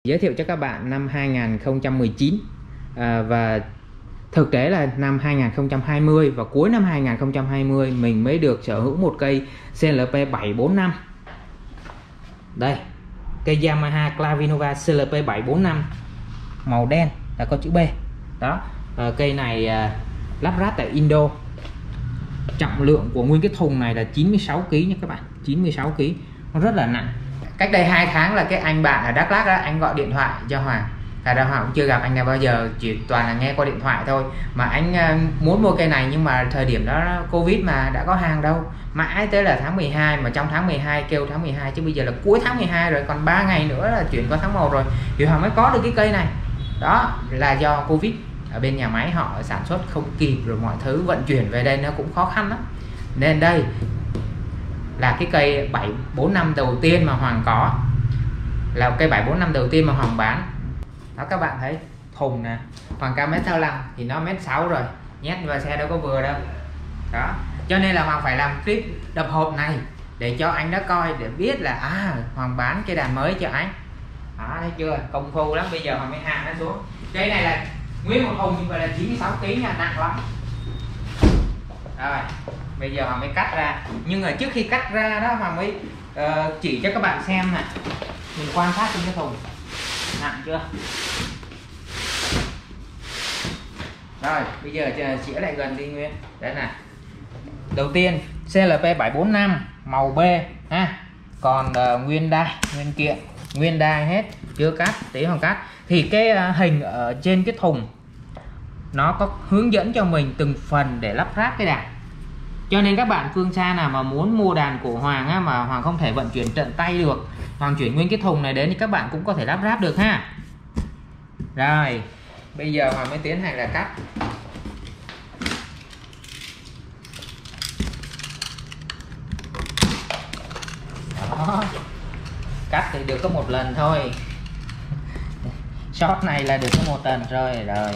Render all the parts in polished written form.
Giới thiệu cho các bạn năm 2019 và thực tế là năm 2020 và cuối năm 2020 mình mới được sở hữu một cây CLP 745. Đây, cây Yamaha Clavinova CLP 745 màu đen là có chữ B. Đó, cây này lắp ráp tại Indo. Trọng lượng của nguyên cái thùng này là 96 kg nha các bạn, 96 kg, nó rất là nặng. Cách đây 2 tháng là cái anh bạn ở Đắk Lắk đó, anh gọi điện thoại cho Hoàng. Thật ra Hoàng cũng chưa gặp anh nào bao giờ, chỉ toàn là nghe qua điện thoại thôi. Mà anh muốn mua cây này nhưng mà thời điểm đó Covid mà đã có hàng đâu. Mãi tới là tháng 12, mà trong tháng 12 kêu tháng 12 chứ bây giờ là cuối tháng 12 rồi, còn 3 ngày nữa là chuyển qua tháng 1 rồi. Thì Hoàng mới có được cái cây này. Đó là do Covid, ở bên nhà máy họ sản xuất không kịp, rồi mọi thứ vận chuyển về đây nó cũng khó khăn lắm. Nên đây là cái cây 745 đầu tiên mà Hoàng có, là cây 745 đầu tiên mà Hoàng bán. Đó, các bạn thấy thùng nè, Hoàng cao 1m65 thì nó 1m6 rồi, nhét vào xe đâu có vừa đâu. Đó, cho nên là Hoàng phải làm clip đập hộp này để cho anh đó coi, để biết là Hoàng bán cây đàn mới cho anh. Đó, thấy chưa, công phu lắm. Bây giờ Hoàng mới hạ nó xuống. Cây này là nguyên một thùng như vậy là 96 kg nha, nặng lắm. Rồi bây giờ Hoàng mới cắt ra, nhưng mà trước khi cắt ra đó Hoàng mới chỉ cho các bạn xem nè, mình quan sát trên cái thùng nặng chưa. Rồi bây giờ chĩa lại gần đi Nguyên. Đấy nè, đầu tiên CLP 745 màu B ha, còn nguyên đai, nguyên kiện, nguyên đai hết, chưa cắt, tí Hoàng cắt. Thì cái hình ở trên cái thùng nó có hướng dẫn cho mình từng phần để lắp ráp cái đàn. Cho nên các bạn phương xa nào mà muốn mua đàn của Hoàng á, mà Hoàng không thể vận chuyển tận tay được, Hoàng chuyển nguyên cái thùng này đến thì các bạn cũng có thể lắp ráp được ha. Rồi bây giờ Hoàng mới tiến hành là cắt. Đó, cắt thì được có một lần thôi, shot này là được có một lần rồi.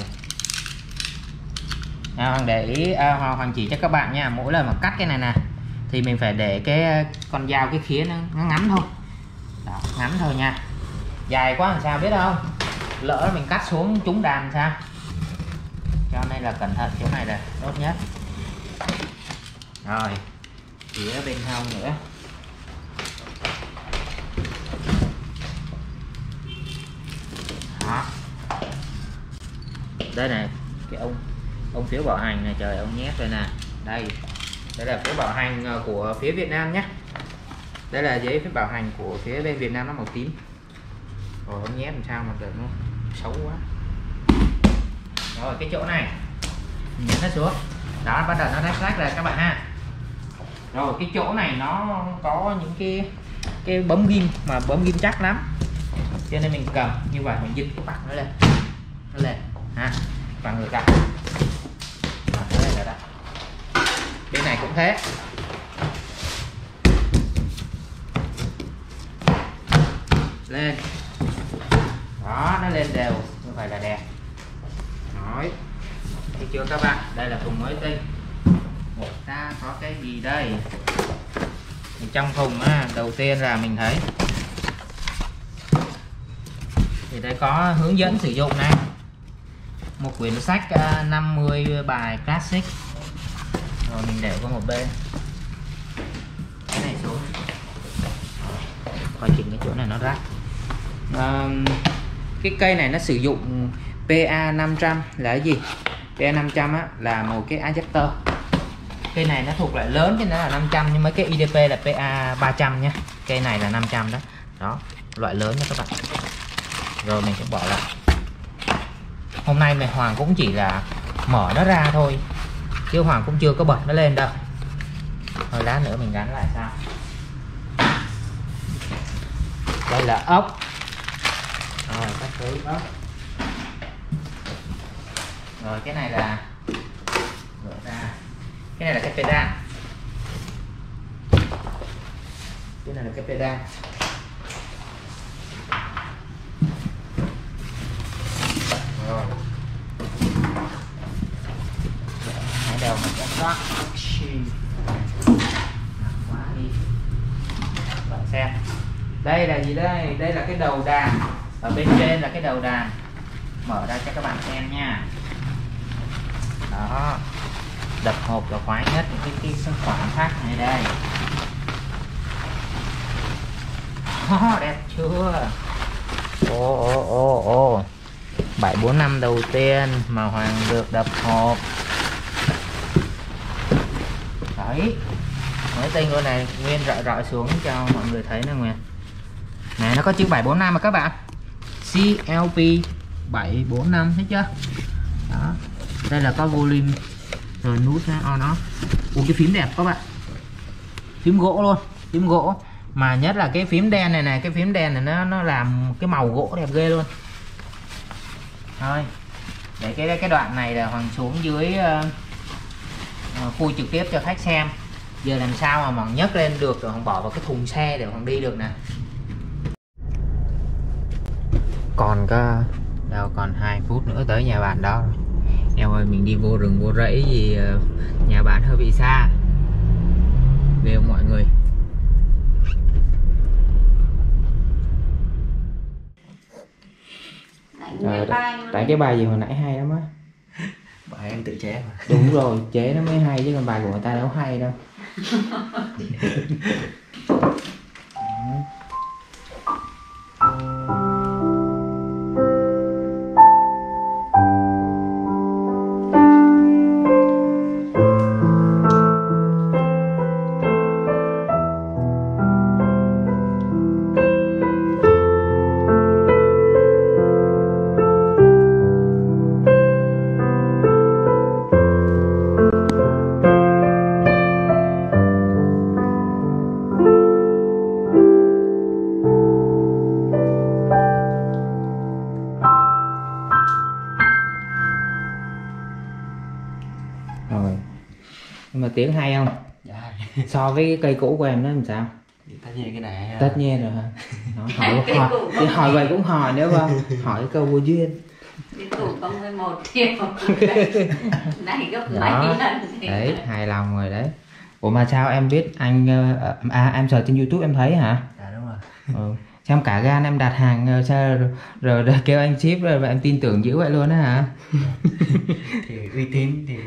Hoàng để ý, Hoàng chỉ cho các bạn nha, mỗi lần mà cắt cái này nè thì mình phải để cái con dao, cái khía nó ngắn thôi. Đó, ngắn thôi nha, dài quá làm sao biết không, lỡ mình cắt xuống trúng đàn sao. Cho nên là cẩn thận chỗ này là tốt nhất. Rồi chỉ ở bên hông nữa. Đó, đây này, cái ông phiếu bảo hành này, trời, ông nhét rồi nè. Đây là phiếu bảo hành của phía Việt Nam nhé. Đây là giấy phiếu bảo hành của phía bên Việt Nam, nó màu tím. Rồi ông nhét làm sao mà được, nó xấu quá. Rồi cái chỗ này nhét nó xuống. Đó, bắt đầu nó rách ra các bạn ha. Rồi cái chỗ này nó có những cái bấm ghim, mà bấm ghim chắc lắm, cho nên mình cầm như vậy, mình dịch cái mặt nó lên ha, và ngược lại. Bên này cũng thế. Lên. Đó, nó lên đều như vậy là đẹp. Nói thấy chưa các bạn, đây là thùng mới tinh. Ta có cái gì đây? Thì trong thùng á, đầu tiên là mình thấy thì đây có hướng dẫn sử dụng này, một quyển sách 50 bài classic. Rồi mình để qua một bên, cái này xuống, coi chừng cái chỗ này nó rách. Cái cây này nó sử dụng PA 500 là cái gì? PA 500 á, là một cái adapter. Cây này nó thuộc loại lớn cho nên là 500, nhưng mấy cái IDP là PA 300 nha. Cây này là 500 đó. Đó, loại lớn nha các bạn. Rồi mình sẽ bỏ lại. Hôm nay mày Hoàng cũng chỉ là mở nó ra thôi, chứ Hoàng cũng chưa có bật nó lên đâu. Thôi lát nữa mình gắn lại sao. Đây là ốc. Rồi các thứ ốc. Rồi cái này là gỡ ra. Cái này là cái pedal. Cái này là cái pedal. Rồi hãy đều mình chăm sóc. Quá đi. Bạn xem, đây là gì đây? Đây là cái đầu đàn Ở bên trên là cái đầu đàn, mở ra cho các bạn xem nha. Đó, đập hộp là khoái nhất những cái khoản khác này đây. Đẹp chưa? Ô 745 đầu tiên mà Hoàng được đập hộp. Đấy, mới tinh luôn này, Nguyên rọi xuống cho mọi người thấy nè Nguyên. Này nó có chữ 745 mà các bạn. CLP 745 thấy chưa? Đó. Đây là có volume rồi nút on off. Ủa cái phím đẹp các bạn. Phím gỗ luôn, phím gỗ. Mà nhất là cái phím đen này này, cái phím đen này nó làm cái màu gỗ đẹp ghê luôn. Thôi. Để cái đoạn này là Hoàng xuống dưới khui trực tiếp cho khách xem. Giờ làm sao mà Hoàng nhấc lên được rồi Hoàng bỏ vào cái thùng xe để Hoàng đi được nè. Còn có đâu còn 2 phút nữa tới nhà bạn đó rồi. Em ơi, mình đi vô rừng vô rẫy vì nhà bạn hơi bị xa. Về không mọi người. Tại cái bài gì hồi nãy hay lắm á. Bài em tự chế mà. Đúng rồi, chế nó mới hay chứ còn bài của người ta đâu hay đâu. Rồi. Nhưng mà tiếng hay không? Dạ. So với cái cây cũ của em nó làm sao? Tất nhiên cái này. Tất nhiên rồi hả? Nó hỏi vậy cũng hỏi nữa không? Hỏi câu vô duyên. Cái cũ có 11 triệu. Này gấp mấy lần. Đấy, hài lòng rồi đấy. Ủa mà sao em biết anh em search trên YouTube em thấy hả? Dạ đúng rồi. Ừ. Xem cả gan em đặt hàng sao rồi kêu anh ship rồi em tin tưởng dữ vậy luôn á hả? Thì uy tín thì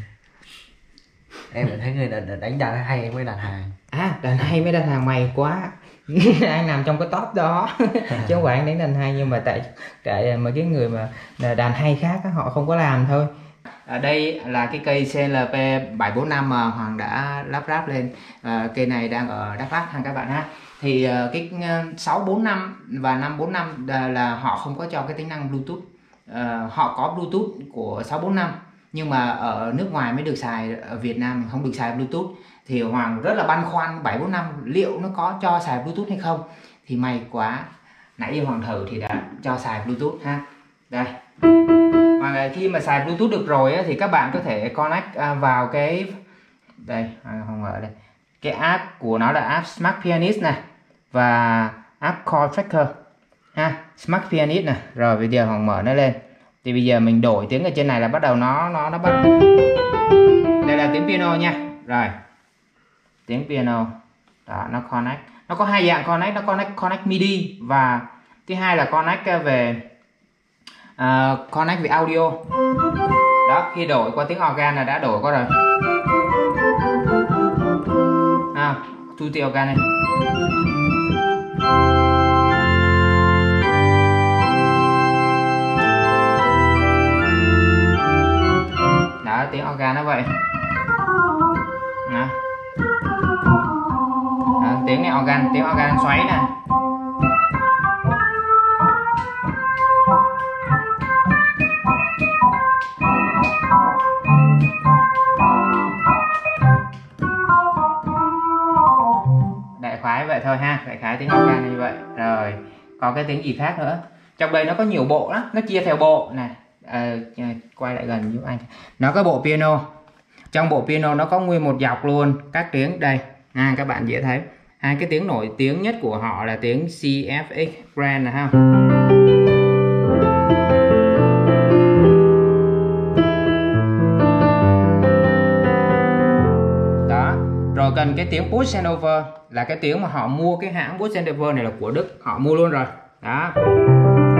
em thấy người đánh đàn hay em mới đặt hàng. À, đàn hay mới đặt hàng, mày quá. Anh nằm trong cái top đó. Chứ không phải anh đánh đàn hay, nhưng mà tại mấy cái người mà đàn hay khác họ không có làm thôi. Ở đây là cái cây CLP 745 mà Hoàng đã lắp ráp lên. Cây này đang ở Đắk Lắk ha các bạn ha. Thì cái 645 và 545 là họ không có cho cái tính năng Bluetooth. Họ có Bluetooth của 645 nhưng mà ở nước ngoài mới được xài, ở Việt Nam không được xài Bluetooth. Thì Hoàng rất là băn khoăn 745 liệu nó có cho xài Bluetooth hay không. Thì may quá, nãy giờ Hoàng thử thì đã cho xài Bluetooth ha. Đây. Và khi mà xài Bluetooth được rồi á, thì các bạn có thể connect vào cái đây, không ở đây. Cái app của nó là app Smart Pianist này và app Chord Tracker ha, Smart Pianist này. Rồi bây giờ Hoàng mở nó lên. Thì bây giờ mình đổi tiếng ở trên này là bắt đầu nó bắt. Đây là tiếng piano nha. Rồi. Tiếng piano. Đó, nó connect. Nó có hai dạng connect, nó connect MIDI và thứ hai là connect về connect về audio. Đó, khi đổi qua tiếng organ là đã đổi qua rồi. Tutti organ này. Đó, tiếng organ nó vậy. Đó. Đó, tiếng này organ, tiếng organ xoáy nè. Đại khái vậy thôi ha, đại khái tiếng organ như vậy. Rồi, còn cái tiếng gì khác nữa? Trong đây nó có nhiều bộ đó, nó chia theo bộ này. Quay lại gần giúp anh. Nó có bộ piano. Trong bộ piano nó có nguyên một dọc luôn các tiếng đây. Các bạn dễ thấy. Hai cái tiếng nổi tiếng nhất của họ là tiếng CFX Grand này ha. Đó. Rồi cần cái tiếng Push and Over là cái tiếng mà họ mua, cái hãng Push and Over này là của Đức, họ mua luôn rồi. Đó.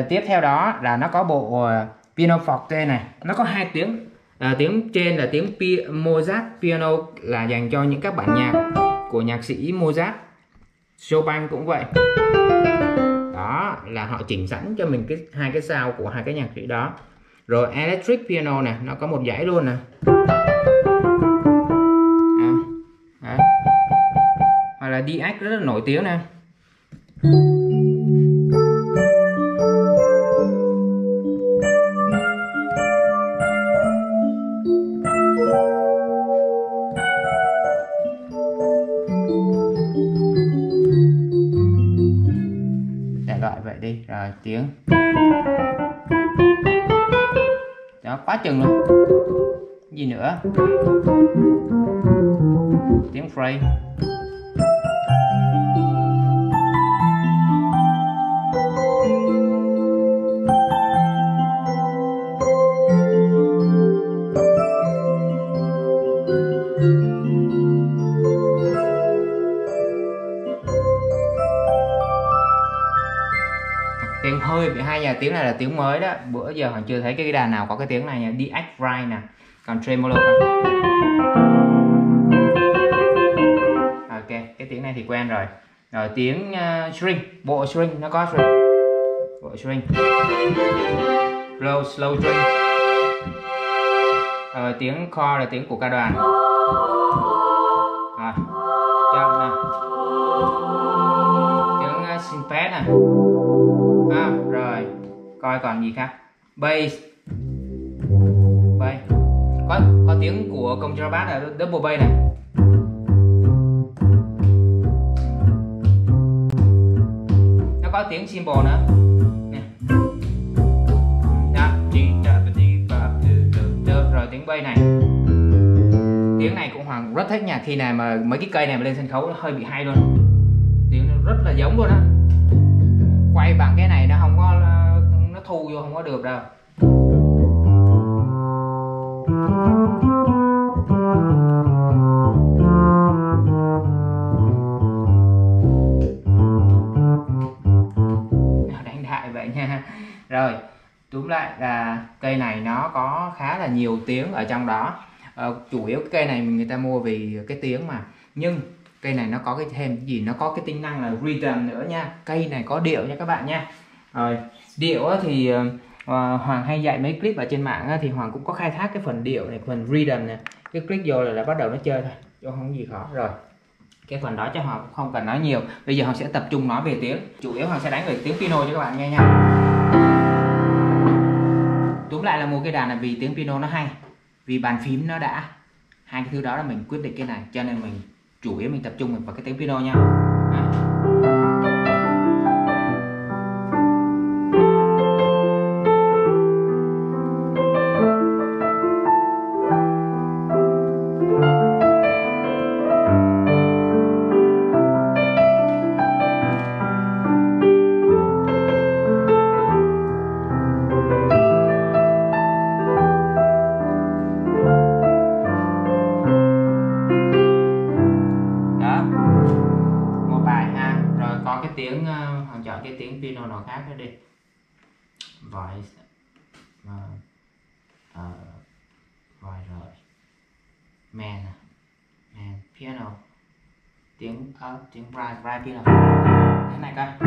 tiếp theo đó là nó có bộ pianoforte này, nó có hai tiếng. Tiếng trên là tiếng Mozart piano là dành cho những các bản nhạc của nhạc sĩ Mozart. Chopin cũng vậy. Đó là họ chỉnh sẵn cho mình hai cái sound của hai cái nhạc sĩ đó. Rồi electric piano này, nó có một dãy luôn nè. Hoặc là DX rất là nổi tiếng nè. Đại loại vậy đi. Rồi tiếng đó, quá chừng luôn. Gì nữa? Tiếng phrase. Tiếng hơi bị hay, tiếng này là tiếng mới đó, bữa giờ Hoàng chưa thấy cái đàn nào có cái tiếng này nha. DX right nè, còn tremolo không? Ok, cái tiếng này thì quen rồi. Rồi tiếng string, bộ string nó có string, bộ string, slow string. Rồi tiếng chord là tiếng của ca đoàn. Rồi, chậm nè, tiếng synthet nè. Rồi coi còn gì khác. Bass, có tiếng của contrabass là double bass này. Nó có tiếng cymbal nữa nè. Rồi tiếng bass này, tiếng này cũng Hoàng rất thích nha. Khi nào mà mấy cái cây này mà lên sân khấu nó hơi bị hay luôn, tiếng nó rất là giống luôn á. Quay bằng cái này nó không có, nó thu vô không có được đâu. Đánh đại vậy nha. Rồi túm lại là cây này nó có khá là nhiều tiếng ở trong đó. Chủ yếu cái cây này người ta mua vì cái tiếng mà, nhưng cây này nó có cái thêm cái gì, nó có cái tính năng là rhythm nữa nha. Cây này có điệu nha các bạn nha. Rồi điệu thì Hoàng hay dạy mấy clip ở trên mạng thì Hoàng cũng có khai thác cái phần điệu này, phần rhythm này. Cái click vô là bắt đầu nó chơi thôi, chứ không có gì khó. Rồi cái phần đó cho Hoàng cũng không cần nói nhiều. Bây giờ Hoàng sẽ tập trung nói về tiếng. Chủ yếu Hoàng sẽ đánh về tiếng piano cho các bạn nghe nha. Túm lại là mua cái đàn là vì tiếng piano nó hay, vì bàn phím nó đã. Hai cái thứ đó là mình quyết định cái này, cho nên mình chủ yếu mình tập trung vào cái tiếng piano nha. Tiếng Hoàng chọn cái tiếng piano nào khác nữa đi. Voice rồi man piano, tiếng tiếng bright piano. Thế này coi.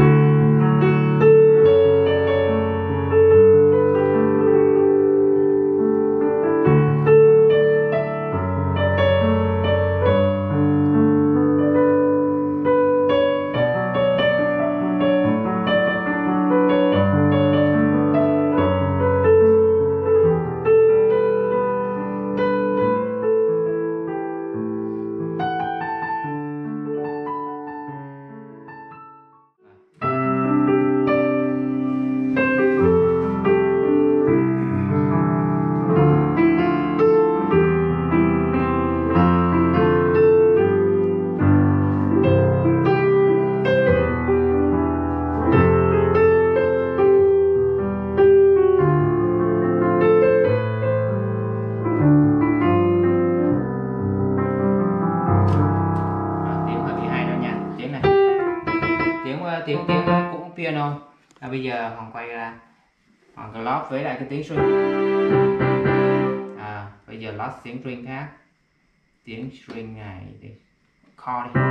tiếng cũng piano. Bây giờ Hoàng quay ra, Hoàng lót với lại cái tiếng string. Bây giờ lót tiếng string khác, tiếng string này đi, chord đi.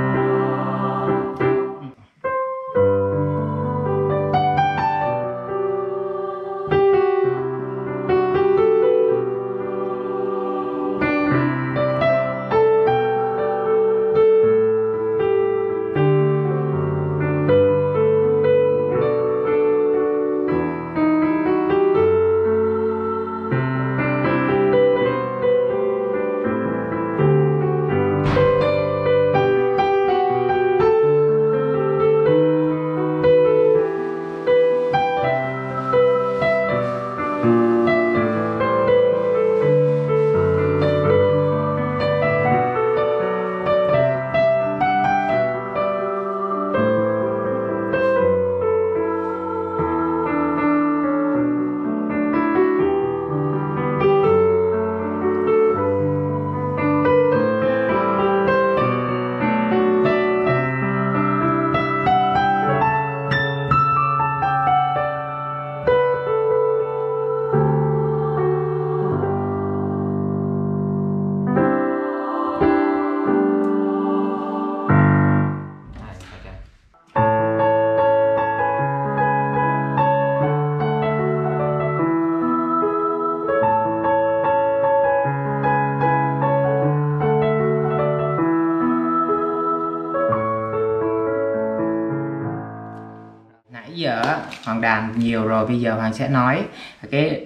Giờ Hoàng đàn nhiều rồi, bây giờ Hoàng sẽ nói cái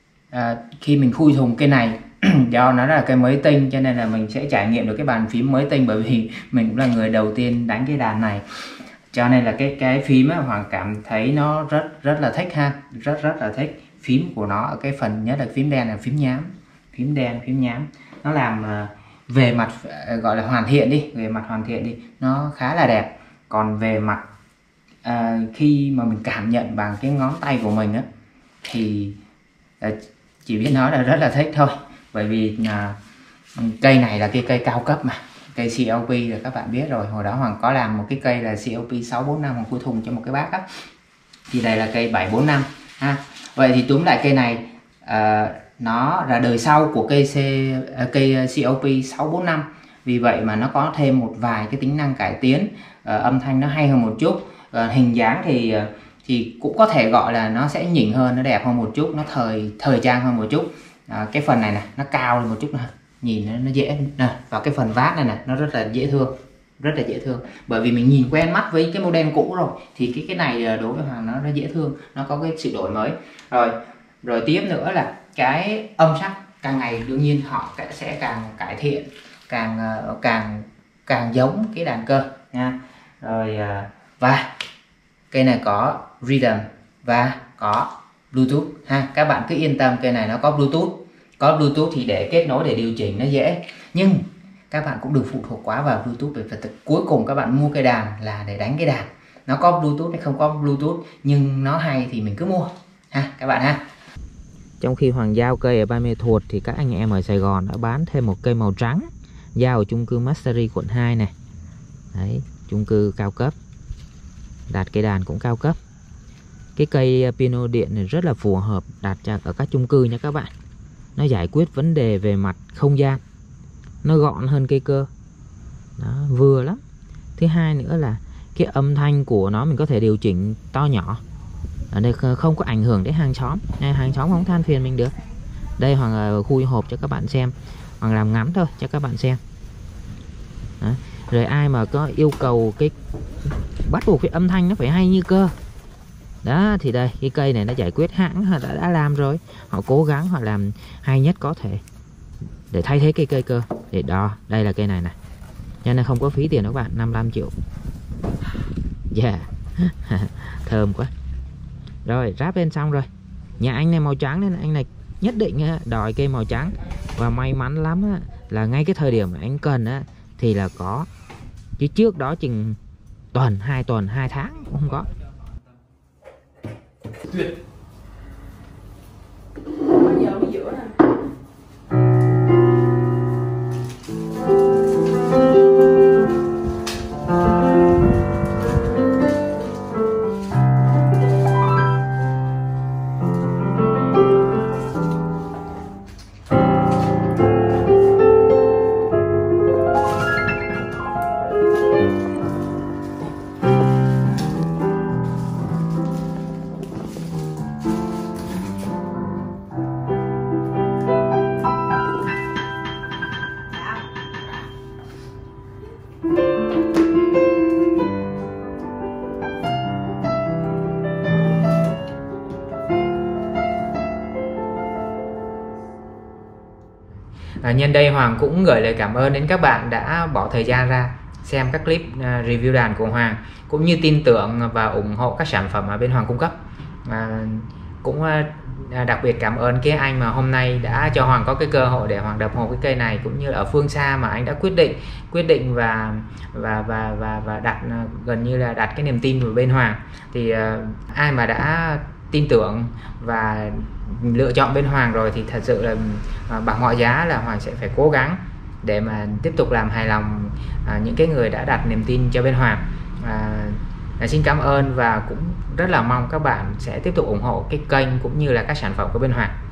khi mình khui thùng cây này do nó là cây mới tinh cho nên là mình sẽ trải nghiệm được cái bàn phím mới tinh, bởi vì mình cũng là người đầu tiên đánh cái đàn này, cho nên là cái phím á, Hoàng cảm thấy nó rất là thích ha, rất là thích phím của nó ở cái phần nhất là phím đen là phím nhám, phím đen phím nhám nó làm về mặt gọi là hoàn thiện đi, về mặt hoàn thiện đi nó khá là đẹp. Còn về mặt khi mà mình cảm nhận bằng cái ngón tay của mình á thì chỉ biết nói là rất là thích thôi, bởi vì cây này là cái cây cao cấp mà, cây CLP là các bạn biết rồi. Hồi đó Hoàng có làm một cái cây là CLP 645 Hoàng khui thùng cho một cái bác á, thì đây là cây 745 ha. Vậy thì túm lại cây này nó là đời sau của cây CLP 645, vì vậy mà nó có thêm một vài cái tính năng cải tiến, âm thanh nó hay hơn một chút. Hình dáng thì cũng có thể gọi là nó sẽ nhỉnh hơn, nó đẹp hơn một chút, nó thời trang hơn một chút. Cái phần này nè nó cao lên một chút nè, nhìn nó dễ nè, và cái phần vát này nè nó rất là dễ thương, rất là dễ thương, bởi vì mình nhìn quen mắt với cái model cũ rồi thì cái này đối với Hoàng nó dễ thương, nó có cái sự đổi mới. Rồi tiếp nữa là cái âm sắc càng ngày đương nhiên họ sẽ càng cải thiện, càng giống cái đàn cơ nha. Rồi và cây này có rhythm và có Bluetooth ha, các bạn cứ yên tâm, cây này nó có Bluetooth thì để kết nối để điều chỉnh nó dễ, nhưng các bạn cũng đừng phụ thuộc quá vào Bluetooth, bởi vì cuối cùng các bạn mua cây đàn là để đánh cái đàn, nó có Bluetooth hay không có Bluetooth nhưng nó hay thì mình cứ mua ha các bạn ha. Trong khi Hoàng giao cây ở Ba Mê Thuột thì các anh em ở Sài Gòn đã bán thêm một cây màu trắng giao ở chung cư Mastery quận 2 này. Đấy, chung cư cao cấp, đặt cây đàn cũng cao cấp. Cái cây piano điện này rất là phù hợp đặt ở các chung cư nha các bạn. Nó giải quyết vấn đề về mặt không gian, nó gọn hơn cây cơ, nó vừa lắm. Thứ hai nữa là cái âm thanh của nó mình có thể điều chỉnh to nhỏ, ở đây không có ảnh hưởng đến hàng xóm, hàng xóm không than phiền mình được. Đây Hoàng khui hộp cho các bạn xem, Hoàng làm ngắn thôi cho các bạn xem. Đó. Rồi ai mà có yêu cầu cái bắt buộc cái âm thanh nó phải hay như cơ đó thì đây cái cây này nó giải quyết, hãng họ đã làm rồi, họ cố gắng họ làm hay nhất có thể để thay thế cây cơ để đo. Đây là cây này nè, cho nên không có phí tiền đó các bạn, 55 triệu. Yeah. Thơm quá. Rồi ráp lên xong rồi. Nhà anh này màu trắng nên anh này nhất định đòi cây màu trắng, và may mắn lắm là ngay cái thời điểm mà anh cần thì là có, chứ trước đó chừng tuần 2 tháng cũng không có. Tuyệt. Giờ mới giữa nè. Nhân đây Hoàng cũng gửi lời cảm ơn đến các bạn đã bỏ thời gian ra xem các clip review đàn của Hoàng, cũng như tin tưởng và ủng hộ các sản phẩm mà bên Hoàng cung cấp. Cũng đặc biệt cảm ơn cái anh mà hôm nay đã cho Hoàng có cái cơ hội để Hoàng đập hộp cái cây này, cũng như là ở phương xa mà anh đã quyết định và đặt gần như là đặt cái niềm tin vào bên Hoàng. Thì ai mà đã tin tưởng và lựa chọn bên Hoàng rồi thì thật sự là bằng mọi giá là Hoàng sẽ phải cố gắng để mà tiếp tục làm hài lòng những cái người đã đặt niềm tin cho bên Hoàng. Xin cảm ơn và cũng rất là mong các bạn sẽ tiếp tục ủng hộ cái kênh cũng như là các sản phẩm của bên Hoàng.